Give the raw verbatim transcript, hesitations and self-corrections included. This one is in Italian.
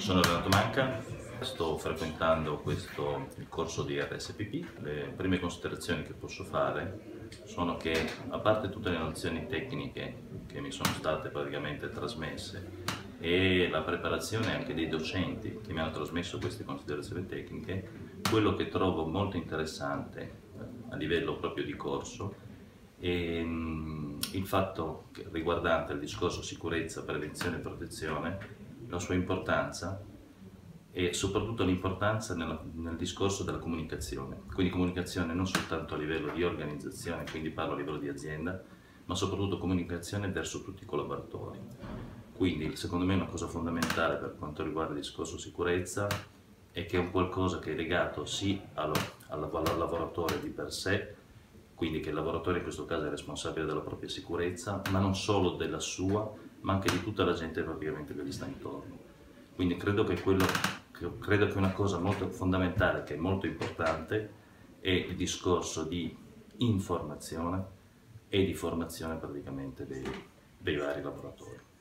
Sono Renato Manca, sto frequentando questo, il corso di R S P P. Le prime considerazioni che posso fare sono che, a parte tutte le nozioni tecniche che mi sono state praticamente trasmesse e la preparazione anche dei docenti che mi hanno trasmesso queste considerazioni tecniche, quello che trovo molto interessante a livello proprio di corso è il fatto che, riguardante il discorso sicurezza, prevenzione e protezione, la sua importanza e soprattutto l'importanza nel, nel discorso della comunicazione. Quindi comunicazione non soltanto a livello di organizzazione, quindi parlo a livello di azienda, ma soprattutto comunicazione verso tutti i collaboratori. Quindi secondo me una cosa fondamentale per quanto riguarda il discorso sicurezza è che è un qualcosa che è legato sì al, al, al lavoratore di per sé, quindi che il lavoratore in questo caso è responsabile della propria sicurezza, ma non solo della sua, ma anche di tutta la gente praticamente che gli sta intorno. Quindi credo che, quello, credo che una cosa molto fondamentale, che è molto importante, è il discorso di informazione e di formazione praticamente dei, dei vari lavoratori.